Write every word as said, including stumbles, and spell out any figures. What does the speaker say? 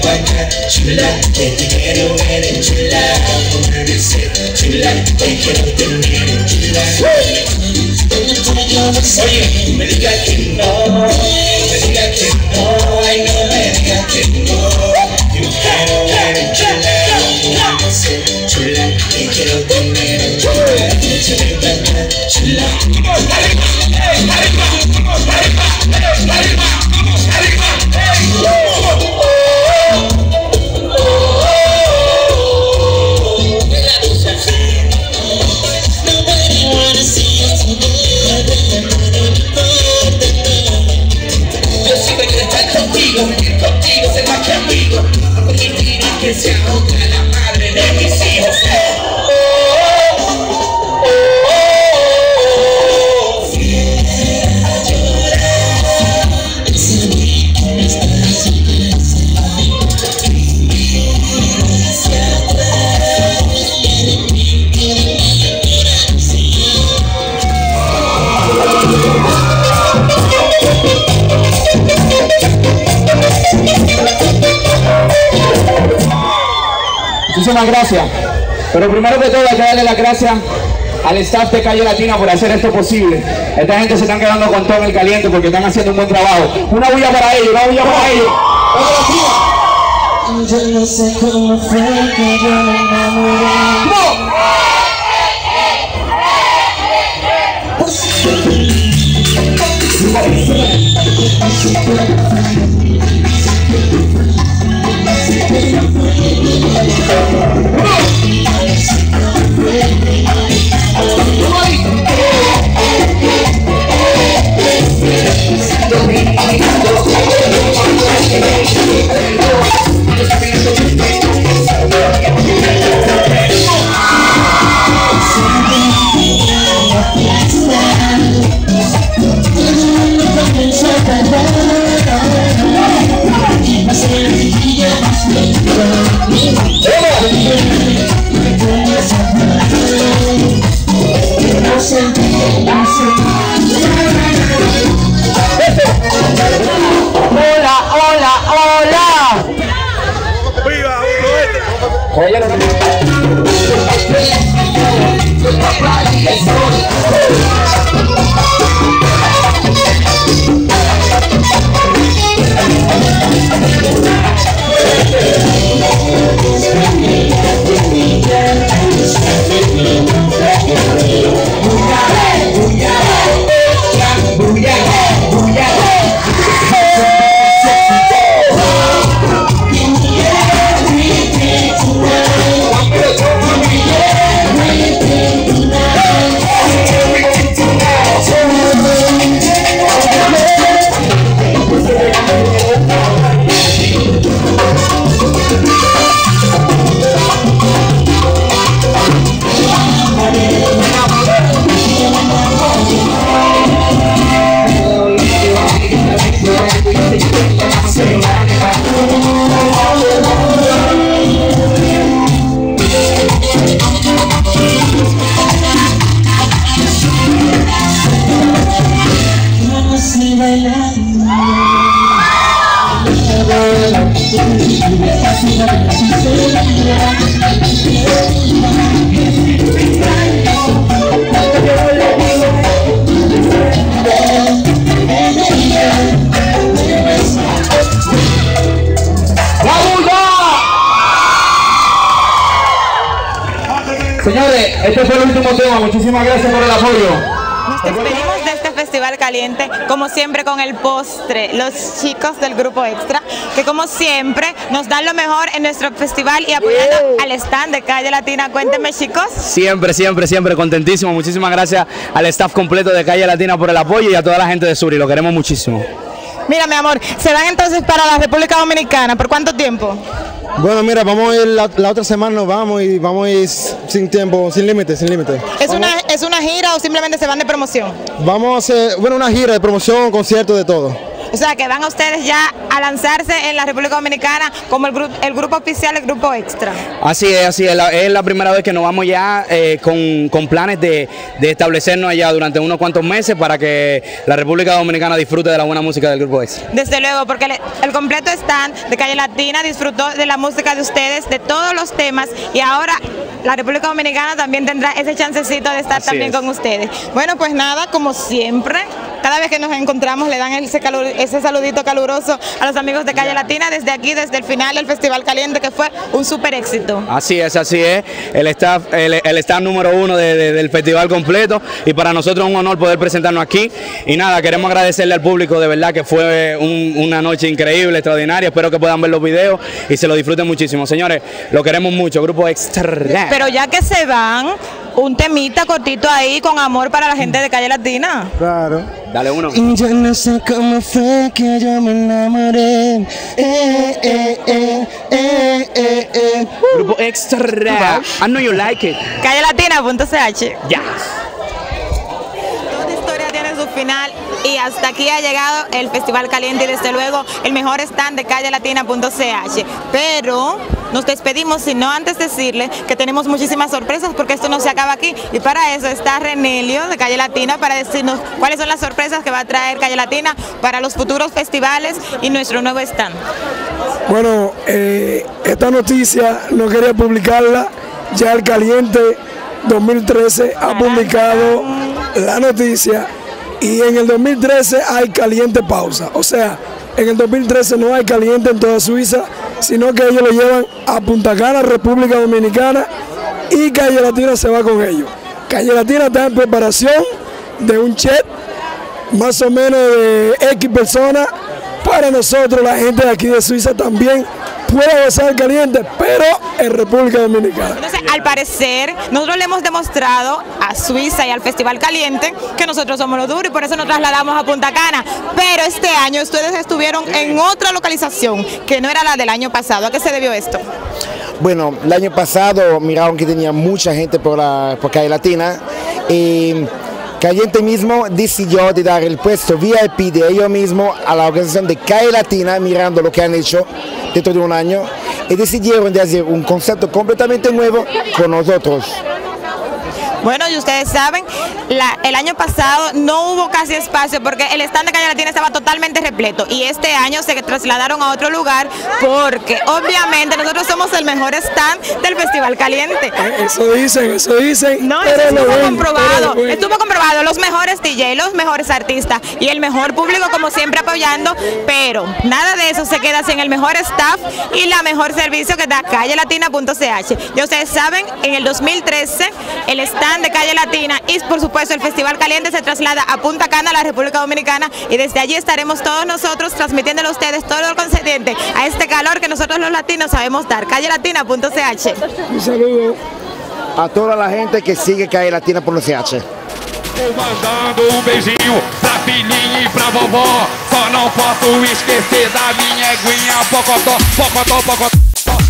bañar, chula, que te quiero ver en chula, amanecer, chula, te quiero tener, chula. Oye, me diga que no, me diga que no, ay no me diga que no. Yo quiero ver en chula, amanecer, chula, te quiero tener, chula, chula, chula. Vamos arriba, hey, arriba, vamos arriba, hey, arriba, vamos arriba, hey. Vivir contigo, ser más que amigo, no permitir que se ahoga la madre de mis hijos. Muchísimas gracias, pero primero que todo hay que darle las gracias al staff de Calle Latina por hacer esto posible. Esta gente se están quedando con todo en el caliente porque están haciendo un buen trabajo. Una bulla para ellos, una bulla para ellos. Yo no sé cómo fue que yo me enamoré. ¡No! Hola, hola, hola. ¡Viva Señores, este fue el último tema. Muchísimas gracias por el apoyo. Nos despedimos de este Festival Caliente, como siempre con el postre, los chicos del Grupo Extra, que como siempre nos dan lo mejor en nuestro festival y apoyando al stand de Calle Latina. Cuéntenme, chicos. Siempre, siempre, siempre contentísimo. Muchísimas gracias al staff completo de Calle Latina por el apoyo y a toda la gente de Suri. Lo queremos muchísimo. Mira, mi amor, ¿se van entonces para la República Dominicana? ¿Por cuánto tiempo? Bueno, mira, vamos a ir la, la otra semana, nos vamos y vamos a ir sin tiempo, sin límite, sin límite. ¿Es una, ¿Es una gira o simplemente se van de promoción? Vamos a hacer, bueno, una gira de promoción, concierto, de todo. O sea, que van a ustedes ya a lanzarse en la República Dominicana como el, gru el grupo oficial, el grupo extra. Así es, así es. La, es la primera vez que nos vamos ya eh, con, con planes de, de establecernos allá durante unos cuantos meses para que la República Dominicana disfrute de la buena música del grupo extra. Desde luego, porque el, el completo stand de Calle Latina disfrutó de la música de ustedes, de todos los temas, y ahora la República Dominicana también tendrá ese chancecito de estar Así también es. con ustedes. Bueno, pues nada, como siempre, cada vez que nos encontramos le dan ese, calur, ese saludito caluroso a los amigos de Calle Latina desde aquí, desde el final del Festival Caliente, que fue un súper éxito. Así es, así es. El staff, el, el staff número uno de, de, del festival completo, y para nosotros es un honor poder presentarnos aquí. Y nada, queremos agradecerle al público, de verdad que fue un, una noche increíble, extraordinaria. Espero que puedan ver los videos y se lo disfruten muchísimo. Señores, lo queremos mucho, grupo extra. Pero ya que se van, un temita cortito ahí con amor para la gente de Calle Latina. Claro. Dale uno. Yo no sé cómo fue que yo me enamoré. Eh, eh, eh, eh, eh, eh. Grupo extra. I know you like it. Calle Latina punto c h. Ya. Toda historia tiene su final y hasta aquí ha llegado el Festival Caliente y desde luego el mejor stand de Calle Latina punto c h. Pero nos despedimos, sino antes decirle que tenemos muchísimas sorpresas porque esto no se acaba aquí. Y para eso está Renelio de Calle Latina para decirnos cuáles son las sorpresas que va a traer Calle Latina para los futuros festivales y nuestro nuevo stand. Bueno, eh, esta noticia no quería publicarla, ya el Caliente dos mil trece ha publicado la noticia y en el dos mil trece hay Caliente pausa, o sea, en el dos mil trece no hay Caliente en toda Suiza, sino que ellos lo llevan a Punta Cana, República Dominicana, y Calle Latina se va con ellos. Calle Latina está en preparación de un chat más o menos de X personas para nosotros, la gente de aquí de Suiza también puede gozar Caliente, pero en República Dominicana. Entonces, al parecer, nosotros le hemos demostrado a Suiza y al Festival Caliente que nosotros somos los duros y por eso nos trasladamos a Punta Cana. Pero este año ustedes estuvieron en otra localización que no era la del año pasado. ¿A qué se debió esto? Bueno, el año pasado miraron que tenía mucha gente por, la, por Calle Latina y Caliente mismo decidió de dar el puesto V I P de ellos mismos a la organización de Calle Latina, mirando lo que han hecho dentro de un año, y decidieron de hacer un concepto completamente nuevo con nosotros. Bueno, y ustedes saben, la, el año pasado no hubo casi espacio porque el stand de Calle Latina estaba totalmente repleto y este año se trasladaron a otro lugar porque obviamente nosotros somos el mejor stand del Festival Caliente. Eso dicen, eso dicen. No, pero eso estuvo ven, comprobado, pero ven. estuvo comprobado, los mejores D J, los mejores artistas y el mejor público como siempre apoyando, pero nada de eso se queda sin el mejor staff y la mejor servicio que da Calle Latina punto c h. Ya ustedes saben, en el dos mil trece el stand de Calle Latina y por supuesto el Festival Caliente se traslada a Punta Cana, la República Dominicana, y desde allí estaremos todos nosotros transmitiéndole a ustedes todo lo concerniente a este calor que nosotros los latinos sabemos dar. Calle Latina punto c h. Un saludo a toda la gente que sigue Calle Latina punto c h. Vou mandando um beijinho pra filhinha e pra vovó. Só não posso esquecer da minha eguinha. Pocotó, pocotó, pocotó.